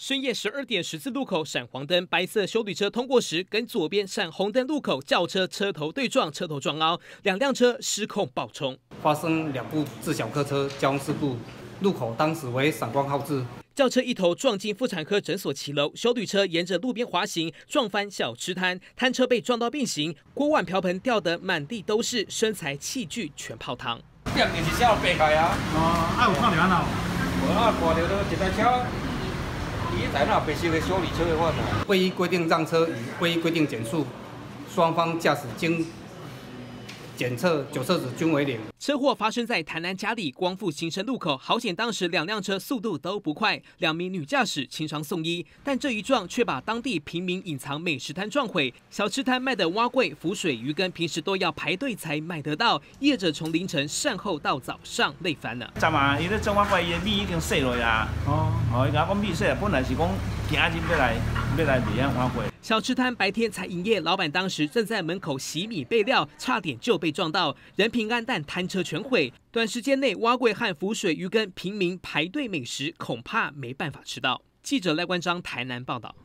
深夜12点14路口闪黄灯，白色休旅车通过时，跟左边闪红灯路口轿车车头对撞，车头撞凹，2辆车失控爆冲， 发生2部自小客车交通事故，路口当时为闪光号志。 轿车一头撞进妇产科诊所骑楼，休旅车沿着路边滑行，撞翻小吃摊，摊车被撞到变形，锅碗瓢盆掉得满地都是，身材器具全泡汤。 店面是小白开啊， 有看到安怎？ 无挂到一台车。 一台那白色的修理车的话呢， 未依规定让车与未依规定减速，双方驾驶经检测酒测值均为0。 车祸发生在台南嘉里光复新生路口，好险当时2辆车速度都不快，2名女驾驶轻伤送医，但这一撞却把当地平民隐藏美食摊撞毁。小吃摊卖的蛙桂、浮水鱼羹，平时都要排队才买得到，业者从凌晨善后到早上累翻了。 昨晚伊咧种蛙桂，伊的米已经洗落啊。伊甲讲米洗，本来是讲今日要来卖蛙桂。 小吃摊白天才营业，老板当时正在门口洗米备料，差点就被撞到，人平安但摊车全毁。短时间内，蛙桂和浮水鱼羹平民排队美食，恐怕没办法吃到。记者赖冠章台南报道。